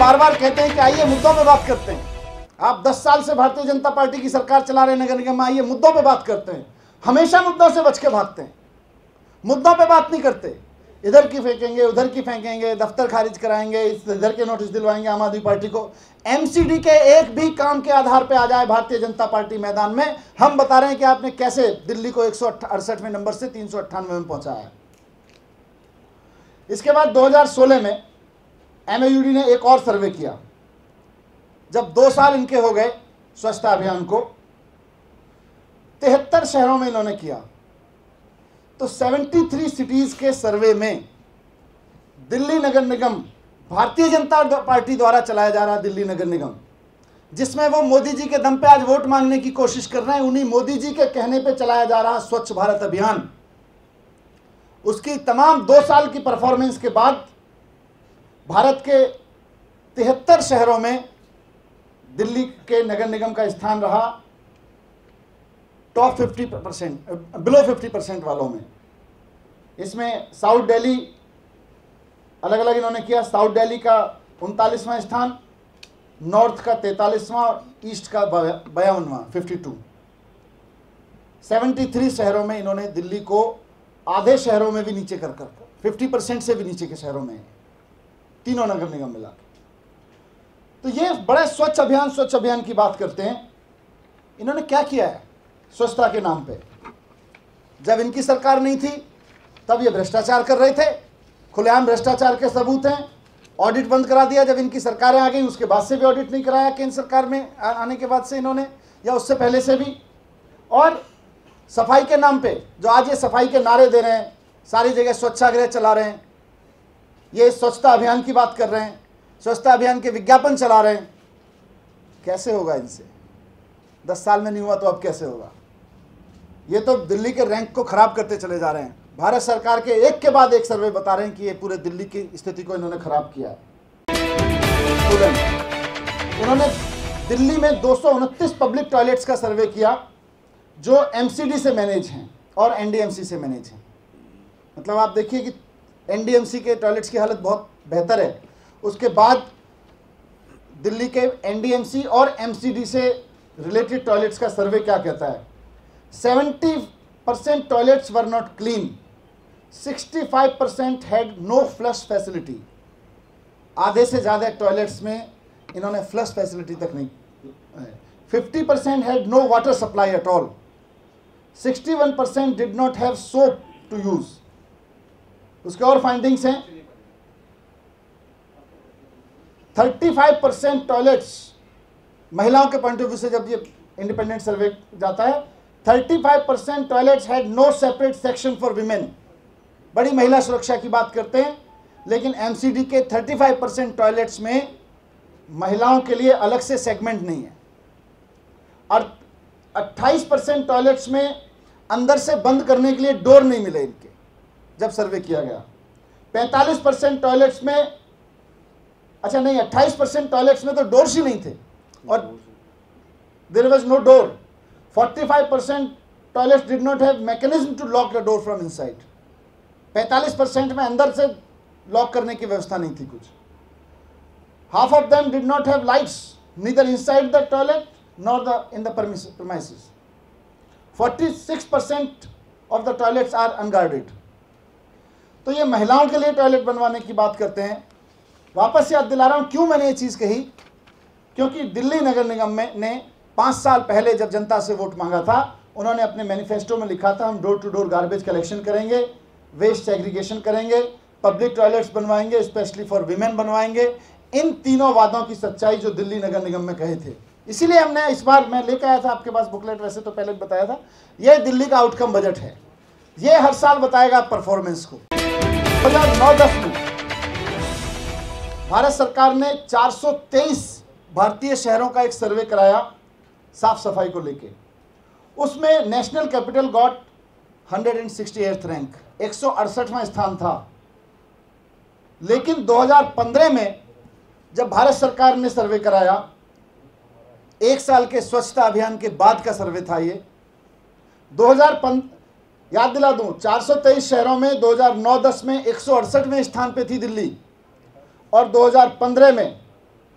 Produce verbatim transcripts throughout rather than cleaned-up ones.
बार बार कहते हैं कि आइए मुद्दों पे बात करते हैं। आप दस साल से भारतीय जनता पार्टी की सरकार चला रहे नगर निगम में, आइए मुद्दों पे बात करते हैं। हमेशा मुद्दों से बच के भागते हैं, मुद्दों पे बात नहीं करते। इधर की फेंकेंगे, उधर की फेंकेंगे, दफ्तर खारिज कराएंगे, इधर के नोटिस दिलवाएंगे आम आदमी पार्टी को। एमसीडी के एक भी काम के आधार पे आ जाए भारतीय जनता पार्टी मैदान में, हम बता रहे हैं कि आपने कैसे दिल्ली को एक सौ अड़सठवें नंबर से तीन सौ अट्ठानवे में पहुंचाया। इसके बाद दो हज़ार सोलह में एमएयूडी ने एक और सर्वे किया। जब दो साल इनके हो गए स्वच्छता अभियान को, तिहत्तर शहरों में इन्होंने किया, तो तिहत्तर सिटीज के सर्वे में दिल्ली नगर निगम, भारतीय जनता पार्टी द्वारा चलाया जा रहा दिल्ली नगर निगम, जिसमें वो मोदी जी के दम पे आज वोट मांगने की कोशिश कर रहे हैं, उन्हीं मोदी जी के कहने पे चलाया जा रहा स्वच्छ भारत अभियान, उसकी तमाम दो साल की परफॉर्मेंस के बाद भारत के तिहत्तर शहरों में दिल्ली के नगर निगम का स्थान रहा top fifty percent, below fifty percent वालों में। इसमें साउथ दिल्ली अलग अलग इन्होंने किया। साउथ दिल्ली का उनतालीसवां स्थान, नॉर्थ का तैंतालीसवां और ईस्ट का बयावनवां फिफ्टी टू। सेवेंटी थ्री शहरों में इन्होंने दिल्ली को आधे शहरों में भी नीचे कर कर फिफ्टी परसेंट से भी नीचे के शहरों में, तीनों नगर निगम मिला। तो ये बड़े स्वच्छ अभियान स्वच्छ अभियान की बात करते हैं। इन्होंने क्या किया है स्वच्छता के नाम पे? जब इनकी सरकार नहीं थी तब ये भ्रष्टाचार कर रहे थे, खुलेआम भ्रष्टाचार के सबूत हैं। ऑडिट बंद करा दिया जब इनकी सरकारें आ गई, उसके बाद से भी ऑडिट नहीं कराया केंद्र सरकार में आने के बाद से इन्होंने, या उससे पहले से भी। और सफाई के नाम पे जो आज ये सफाई के नारे दे रहे हैं, सारी जगह स्वच्छाग्रह चला रहे हैं, ये स्वच्छता अभियान की बात कर रहे हैं, स्वच्छता अभियान के विज्ञापन चला रहे हैं, कैसे होगा इनसे? दस साल में नहीं हुआ तो अब कैसे होगा? ये तो दिल्ली के रैंक को खराब करते चले जा रहे हैं। भारत सरकार के एक के बाद एक सर्वे बता रहे हैं कि ये पूरे दिल्ली की स्थिति को इन्होंने खराब किया है। उन्होंने दिल्ली में दो सौ उनतीस पब्लिक टॉयलेट्स का सर्वे किया जो एमसीडी से मैनेज हैं और एनडीएमसी से मैनेज हैं। मतलब आप देखिए कि एनडीएमसी के टॉयलेट्स की हालत बहुत बेहतर है, उसके बाद दिल्ली के एनडीएमसी और एमसीडी से रिलेटेड टॉयलेट्स का सर्वे क्या कहता है? Seventy percent toilets were not clean, sixty five percent had no flush facility. आधे से ज़्यादा टॉयलेट्स में इन्होंने फ्लश फैसिलिटी तक नहीं। Fifty percent had no water supply at all, sixty one percent did not have soap to use. उसके और findings हैं, थर्टी फाइव परसेंट टॉयलेट्स, महिलाओं के पॉइंट ऑफ व्यू से जब ये इंडिपेंडेंट सर्वे जाता है, thirty five percent toilets had no separate section for women. बड़ी महिला सुरक्षा की बात करते हैं, लेकिन एमसीडी के थर्टी फाइव परसेंट टॉयलेट्स में महिलाओं के लिए अलग से सेगमेंट नहीं है। और अट्ठाईस परसेंट टॉयलेट्स में अंदर से बंद करने के लिए डोर नहीं मिले इनके, जब सर्वे किया गया। पैंतालीस परसेंट टॉयलेट्स में, अच्छा नहीं, अट्ठाईस परसेंट टॉयलेट्स में तो डोर्स ही नहीं थे और there was no door. Forty five percent toilets did not have mechanism to lock the door from inside. पैंतालीस परसेंट में अंदर से लॉक करने की व्यवस्था नहीं थी कुछ। Half of them did not have lights neither inside the toilet nor the in the premises. forty-six percent of the toilets are unguarded. तो ये महिलाओं के लिए टॉयलेट बनवाने की बात करते हैं। वापस याद दिला रहा हूँ क्यों मैंने ये चीज़ कही, क्योंकि दिल्ली नगर निगम में ने पाँच साल पहले जब जनता से वोट मांगा था, उन्होंने अपने मैनिफेस्टो में लिखा था हम door to door garbage collection करेंगे, वेस्ट सेग्रीगेशन करेंगे, पब्लिक टॉयलेट्स बनवाएंगे, स्पेशली फॉर विमेन बनवाएंगे। इन तीनों वादों की सच्चाई जो दिल्ली नगर निगम में कहे थे, इसीलिए हमने इस बार, मैं लेकर आया था आपके पास बुकलेट, वैसे तो पहले बताया था, यह दिल्ली का आउटकम बजट है। ये हर साल बताएगा परफॉर्मेंस को। दो हज़ार नौ दस में भारत सरकार ने चार सौ तेईस भारतीय शहरों का एक सर्वे कराया साफ सफाई को लेके। उसमें नेशनल कैपिटल गॉट एक सौ अड़सठवें रैंक, एक सौ अड़सठवां स्थान था। लेकिन दो हज़ार पंद्रह में जब भारत सरकार ने सर्वे कराया, एक साल के स्वच्छता अभियान के बाद का सर्वे था ये, दो हज़ार पंद्रह, याद दिला दूं, चार सौ तेईस शहरों में दो हज़ार नौ दस में एक सौ अड़सठवें स्थान पे थी दिल्ली, और दो हज़ार पंद्रह में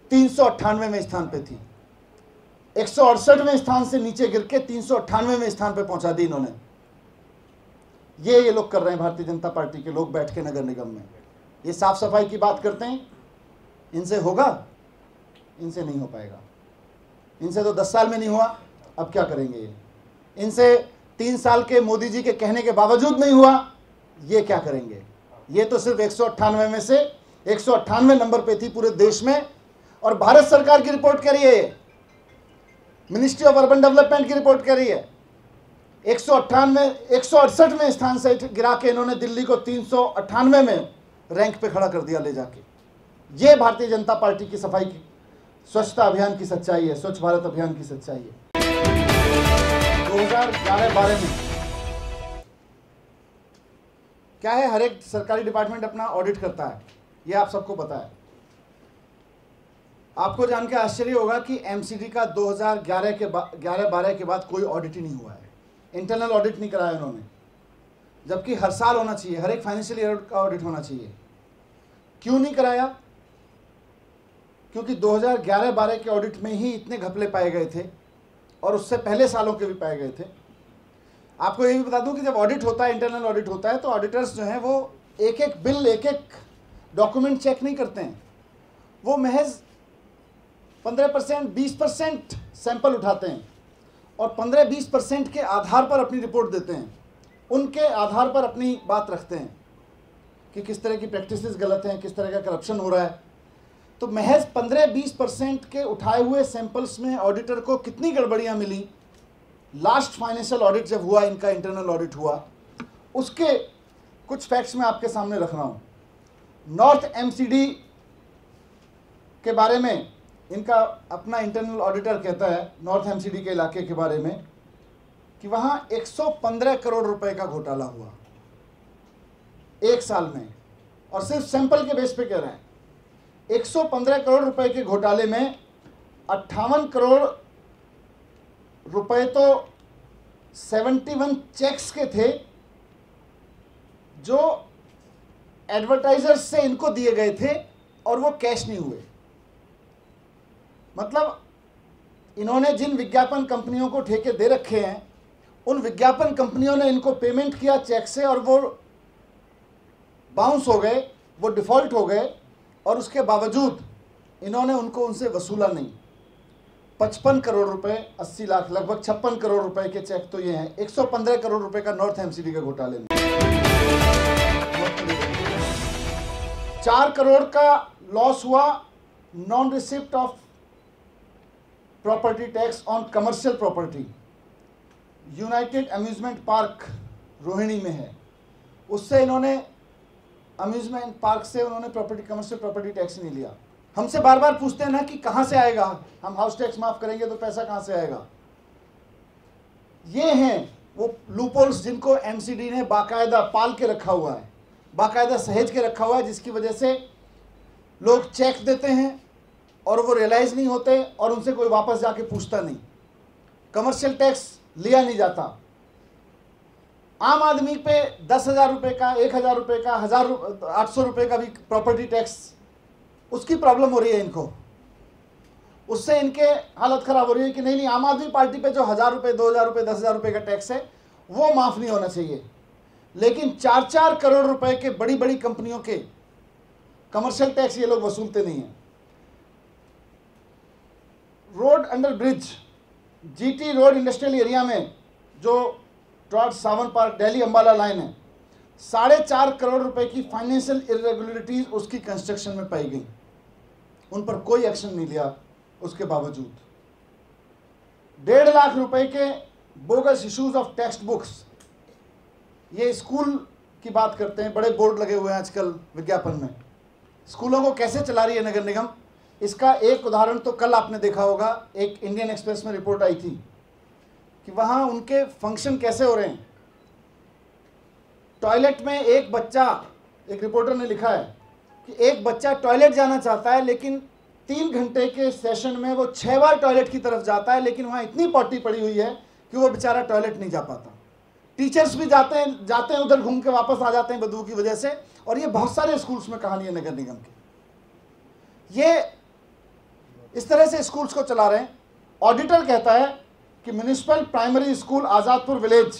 तीन सौ अट्ठानवेवें स्थान पे थी, एक सौ अड़सठवें स्थान से नीचे गिर के तीन सौ अट्ठानवेवें स्थान पे पहुंचा दी इन्होंने। ये ये लोग कर रहे हैं, भारतीय जनता पार्टी के लोग बैठ के नगर निगम में। ये साफ सफाई की बात करते हैं, इनसे होगा? इनसे नहीं हो पाएगा। इनसे तो दस साल में नहीं हुआ, अब क्या करेंगे ये? इनसे तीन साल के मोदी जी के कहने के बावजूद नहीं हुआ, ये क्या करेंगे? ये तो सिर्फ एक सौ अट्ठानवे में से एक सौ अट्ठानवे नंबर पे थी पूरे देश में। और भारत सरकार की रिपोर्ट कह रही है, मिनिस्ट्री ऑफ अर्बन डेवलपमेंट की रिपोर्ट कह रही है, एक सौ अट्ठानवे एक सौ अड़सठवें स्थान से गिरा के इन्होंने दिल्ली को तीन सौ अट्ठानवे में रैंक पे खड़ा कर दिया ले जाके। ये भारतीय जनता पार्टी की सफाई की, स्वच्छता अभियान की सच्चाई है, स्वच्छ भारत अभियान की सच्चाई है। दो हज़ार ग्यारह बारह में क्या है, हर एक सरकारी डिपार्टमेंट अपना ऑडिट करता है, ये आप सबको पता है। आपको जान के आश्चर्य होगा कि एमसीडी का दो हज़ार ग्यारह के ग्यारह बारह के बाद कोई ऑडिट ही नहीं हुआ है, इंटरनल ऑडिट नहीं कराया उन्होंने, जबकि हर साल होना चाहिए, हर एक फाइनेंशियल ईयर का ऑडिट होना चाहिए। क्यों नहीं कराया? क्योंकि दो हज़ार ग्यारह बारह के ऑडिट में ही इतने घपले पाए गए थे और उससे पहले सालों के भी पाए गए थे। आपको ये भी बता दूं कि जब ऑडिट होता है, इंटरनल ऑडिट होता है, तो ऑडिटर्स जो हैं वो एक एक बिल, एक एक डॉक्यूमेंट चेक नहीं करते हैं, वो महज पंद्रह परसेंट बीस परसेंट सैंपल उठाते हैं और पंद्रह बीस परसेंट के आधार पर अपनी रिपोर्ट देते हैं, उनके आधार पर अपनी बात रखते हैं कि किस तरह की प्रैक्टिसेस गलत हैं, किस तरह का करप्शन हो रहा है। तो महज पंद्रह बीस परसेंट के उठाए हुए सैंपल्स में ऑडिटर को कितनी गड़बड़ियां मिली। लास्ट फाइनेंशियल ऑडिट जब हुआ, इनका इंटरनल ऑडिट हुआ, उसके कुछ फैक्ट्स मैं आपके सामने रख रहा हूं। नॉर्थ एमसीडी के बारे में इनका अपना इंटरनल ऑडिटर कहता है, नॉर्थ एमसीडी के इलाके के बारे में, कि वहां एक सौ पंद्रह करोड़ रुपए का घोटाला हुआ एक साल में, और सिर्फ सैंपल के बेस पे कह रहे हैं। एक सौ पंद्रह करोड़ रुपए के घोटाले में अट्ठावन करोड़ रुपए तो इकहत्तर चेक्स के थे जो एडवर्टाइजर्स से इनको दिए गए थे और वो कैश नहीं हुए। मतलब इन्होंने जिन विज्ञापन कंपनियों को ठेके दे रखे हैं, उन विज्ञापन कंपनियों ने इनको पेमेंट किया चेक से और वो बाउंस हो गए, वो डिफॉल्ट हो गए, और उसके बावजूद इन्होंने उनको उनसे वसूला नहीं। पचपन करोड़ रुपए, अस्सी लाख, लगभग छप्पन करोड़ रुपए के चेक तो ये हैं एक सौ पंद्रह करोड़ रुपए का नॉर्थ एमसीडी के घोटाले में। चार करोड़ का लॉस हुआ non receipt of property tax on commercial property. United Amusement Park Rohini में है, उससे इन्होंने अम्यूजमेंट पार्क से उन्होंने प्रॉपर्टी, कमर्शियल प्रॉपर्टी टैक्स नहीं लिया। हमसे बार बार पूछते हैं ना कि कहां से आएगा, हम हाउस टैक्स माफ करेंगे तो पैसा कहां से आएगा। ये हैं वो लूपहोल्स जिनको एमसीडी ने बाकायदा पाल के रखा हुआ है, बाकायदा सहेज के रखा हुआ है, जिसकी वजह से लोग चेक देते हैं और वो रियलाइज नहीं होते और उनसे कोई वापस जाके पूछता नहीं। कमर्शियल टैक्स लिया नहीं जाता। आम आदमी पे दस हजार रुपये का, एक हजार रुपये का, हजार आठ सौ रुपये का भी प्रॉपर्टी टैक्स, उसकी प्रॉब्लम हो रही है इनको। उससे इनके हालत खराब हो रही है कि नहीं नहीं आम आदमी पार्टी पे जो हजार रुपये, दो हजार रुपये, दस हजार रुपये का टैक्स है वो माफ़ नहीं होना चाहिए, लेकिन चार चार करोड़ रुपए के बड़ी बड़ी कंपनियों के कमर्शियल टैक्स ये लोग वसूलते नहीं हैं। Road under bridge, GT road industrial area में जो ट्रॉट सावन पार्क दिल्ली अंबाला लाइन है, साढ़े चार करोड़ रुपए की फाइनेंशियल इरेगुलरिटीज उसकी कंस्ट्रक्शन में पाई गई, उन पर कोई एक्शन नहीं लिया। उसके बावजूद डेढ़ लाख रुपए के bogus issues of text books, ये स्कूल की बात करते हैं, बड़े बोर्ड लगे हुए हैं आजकल विज्ञापन में, स्कूलों को कैसे चला रही है नगर निगम, इसका एक उदाहरण तो कल आपने देखा होगा, एक इंडियन एक्सप्रेस में रिपोर्ट आई थी कि वहाँ उनके फंक्शन कैसे हो रहे हैं। टॉयलेट में एक बच्चा, एक रिपोर्टर ने लिखा है कि एक बच्चा टॉयलेट जाना चाहता है, लेकिन तीन घंटे के सेशन में वो छः बार टॉयलेट की तरफ जाता है, लेकिन वहाँ इतनी पॉटी पड़ी हुई है कि वो बेचारा टॉयलेट नहीं जा पाता। टीचर्स भी जाते हैं जाते हैं उधर घूम के वापस आ जाते हैं बदबू की वजह से, और ये बहुत सारे स्कूल्स में कहानी है नगर निगम की। ये इस तरह से स्कूल्स को चला रहे हैं। ऑडिटर कहता है कि municipal primary school Azadpur village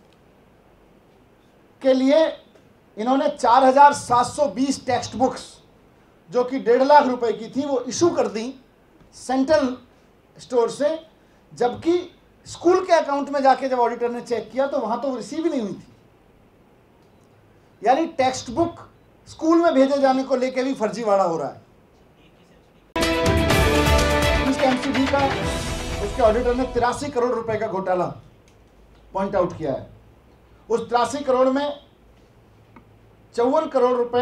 के लिए इन्होंने चार हजार सात सौ बीस टेक्स्ट बुक्स जो कि डेढ़ लाख रुपए की थी वो इशू कर दी सेंट्रल स्टोर से, जबकि स्कूल के अकाउंट में जाके जब ऑडिटर ने चेक किया तो वहां तो रिसीव ही नहीं हुई थी। यानी टेक्स्ट बुक स्कूल में भेजे जाने को लेकर भी फर्जीवाड़ा हो रहा है। एमसीडी का उसके ऑडिटर ने तिरासी करोड़ रुपए का घोटाला पॉइंट आउट किया है। उस तिरासी करोड़ में चौवन करोड़ रुपए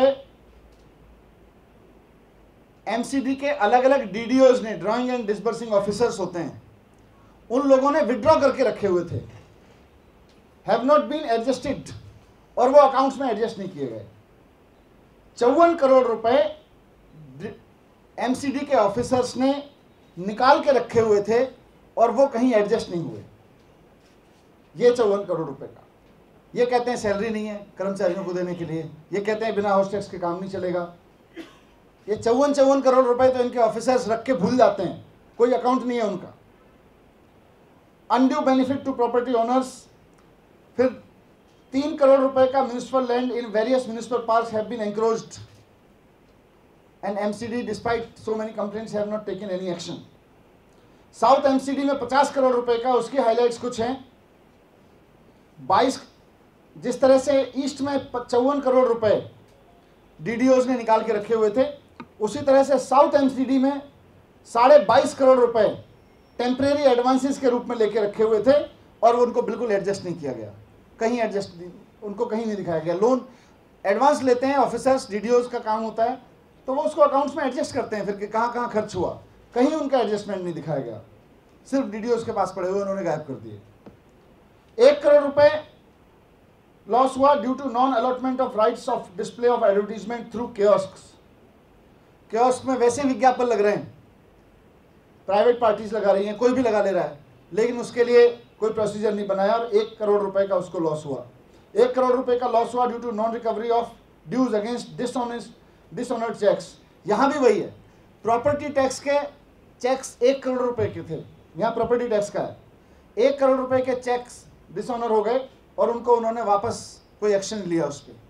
एमसीडी के अलग अलग डीडीओज ने, ड्राइंग एंड डिसबर्सिंग ऑफिसर्स होते हैं, उन लोगों ने विड्रॉ करके रखे हुए थे, हैव नॉट बीन एडजस्टेड, और वो अकाउंट्स में एडजस्ट नहीं किए गए। चौवन करोड़ रुपए एमसीडी के ऑफिसर्स ने निकाल के रखे हुए थे और वो कहीं एडजस्ट नहीं हुए। ये चौवन करोड़ रुपए का, ये कहते हैं सैलरी नहीं है कर्मचारियों को देने के लिए, ये कहते हैं बिना हाउस टैक्स के काम नहीं चलेगा। ये चौवन चौवन करोड़ रुपए तो इनके ऑफिसर्स रख के भूल जाते हैं, कोई अकाउंट नहीं है उनका। Undue benefit to property owners, फिर तीन करोड़ रुपए का municipal land in various municipal parks have been encroached and M C D despite so many complaints have not taken any action. South MCD में पचास करोड़ रुपए का, उसकी हाइलाइट्स कुछ हैं। बाईस, जिस तरह से ईस्ट में चौवन करोड़ रुपए डीडीओज ने निकाल के रखे हुए थे, उसी तरह से साउथ एमसीडी में साढ़े बाईस करोड़ रुपए टेम्परेरी एडवांसेस के रूप में लेके रखे हुए थे और उनको बिल्कुल एडजस्ट नहीं किया गया, कहीं एडजस्ट उनको कहीं नहीं दिखाया गया। लोन एडवांस लेते हैं ऑफिसर्स, डीडीओज का काम होता है, तो वो उसको अकाउंट्स में एडजस्ट करते हैं, फिर कि कहाँ कहाँ खर्च हुआ, कहीं उनका एडजस्टमेंट नहीं दिखाया गया, सिर्फ डीडीओज के पास पड़े हुए उन्होंने गायब कर दिए। एक करोड़ रुपए लॉस हुआ due to non allotment of rights of display of advertisement through kiosks. Kiosk में वैसे विज्ञापन लग रहे हैं, प्राइवेट पार्टीज लगा रही हैं, कोई भी लगा ले रहा है, लेकिन उसके लिए कोई प्रोसीजर नहीं बनाया और एक करोड़ रुपए का उसको लॉस हुआ। एक करोड़ रुपए का लॉस हुआ due to non recovery of dues against dishonest dishonoured cheques. यहाँ भी वही है, प्रॉपर्टी टैक्स के चेक्स एक करोड़ रुपए के थे, यहाँ प्रॉपर्टी टैक्स का है, एक करोड़ रुपए के चेक्स डिसऑनर हो गए और उनको उन्होंने वापस कोई एक्शन लिया उस पर।